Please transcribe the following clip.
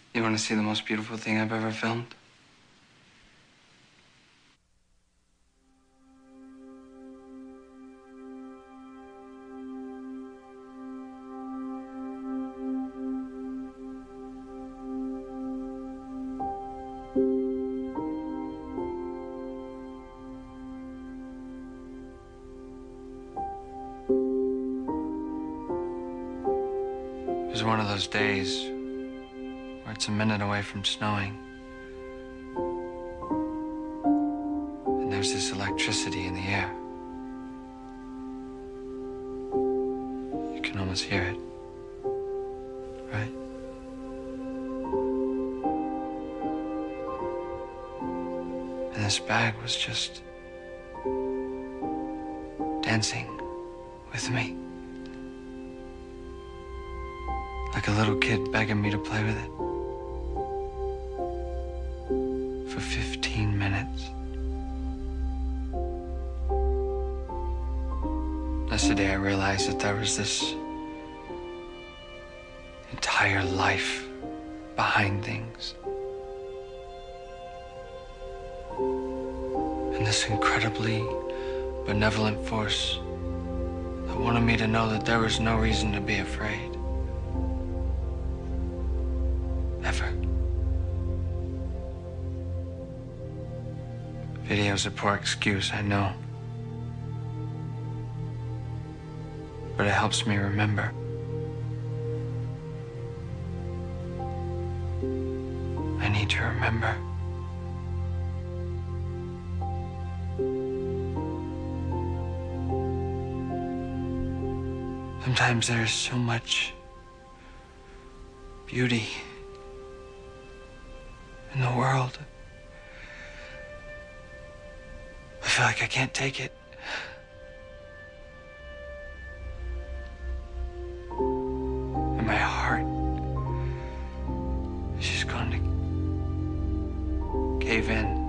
You want to see the most beautiful thing I've ever filmed? It was one of those days where it's a minute away from snowing. And there's this electricity in the air. You can almost hear it, right? And this bag was just dancing with me. Like a little kid begging me to play with it. For 15 minutes. That's the day I realized that there was this entire life behind things. And this incredibly benevolent force that wanted me to know that there was no reason to be afraid. Ever. Video's a poor excuse, I know. But it helps me remember. I need to remember. Sometimes there's so much beauty in the world. I feel like I can't take it. And my heart is just going to cave in.